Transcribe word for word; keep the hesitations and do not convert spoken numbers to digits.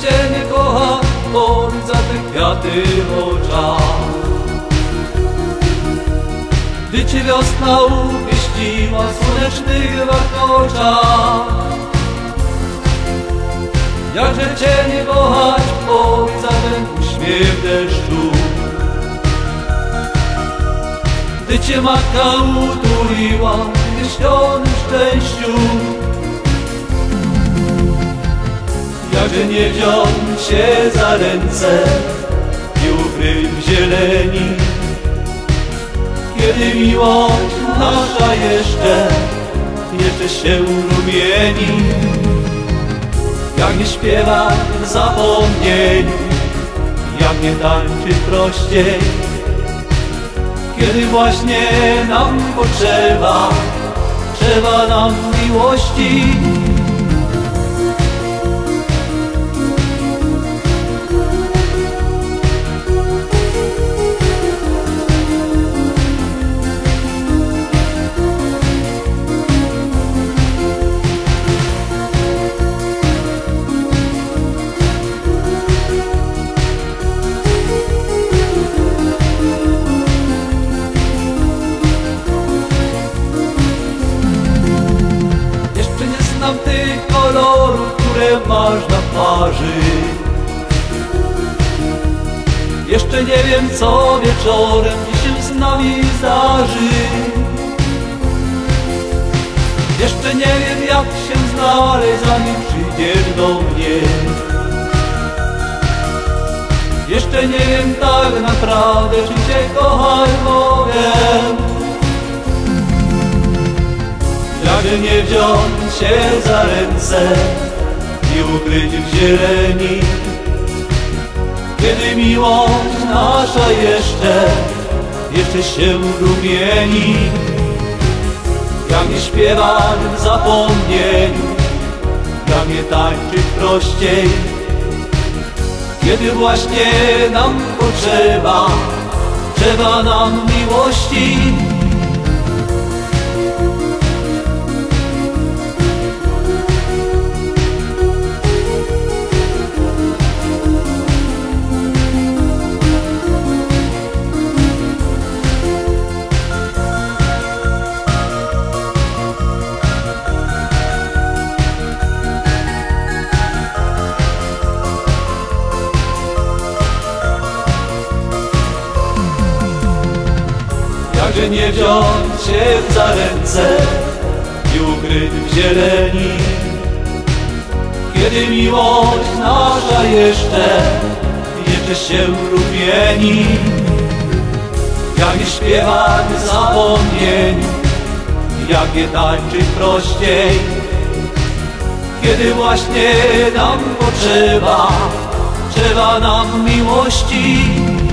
Cię nie kocha, bo za te kwiaty w oczach. Gdy Cię wiosna upieściła w słonecznych warkoczach. Jakże Cię nie kochać, powiedz za ten uśmiech deszczu. Gdy Cię matka utuliła w nieśnionym szczęściu. Jakże nie wziąć się za ręce i ukryć w zieleni, kiedy miłość nasza jeszcze, jeszcze się rumieni. Jak nie śpiewać w zapomnieniu, jak nie tańczyć prościej, kiedy właśnie nam potrzeba, trzeba nam miłości. Znam tych kolorów, które masz na twarzy. Jeszcze nie wiem, co wieczorem się z nami zdarzy. Jeszcze nie wiem, jak się znaleźć, zanim przyjdziesz do mnie. Jeszcze nie wiem tak naprawdę, czy Cię kochać mogę. Jakże nie wziąć się za ręce i ukryć w zieleni, kiedy miłość nasza jeszcze, jeszcze się rumieni. Jak nie śpiewać w zapomnieniu, jak nie tańczyć prościej, kiedy właśnie nam potrzeba, trzeba nam miłości. Jakże nie wziąć się za ręce i ukryć w zieleni, kiedy miłość nasza jeszcze, jeszcze się rumieni. Jak nie śpiewać w zapomnieniu, jak nie tańczyć prościej, kiedy właśnie nam potrzeba, trzeba nam miłości.